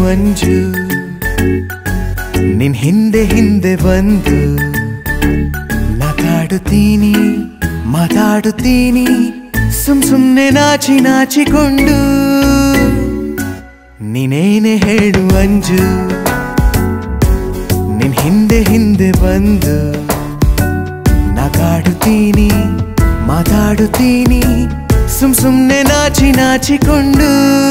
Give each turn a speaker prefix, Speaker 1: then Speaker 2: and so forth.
Speaker 1: ಅಂಜು ನಿನ್ ಹಿಂದೆ ಹಿಂದೆ ಬಂದು ನಗಾಡುತ್ತೀನಿ ಮಾತಾಡುತ್ತೀನಿ ಸುಮ್ನೆ ನಾಚಿ ನಾಚಿಕೊಂಡು ನೀನೇನೆ ಹೇಳು ಅಂಜು ನಿನ್ ಹಿಂದೆ ಹಿಂದೆ ಬಂದು ನಗಾಡುತ್ತೀನಿ ಮಾತಾಡುತ್ತೀನಿ ಸುಮ್ನೆ ನಾಚಿ ನಾಚಿಕೊಂಡು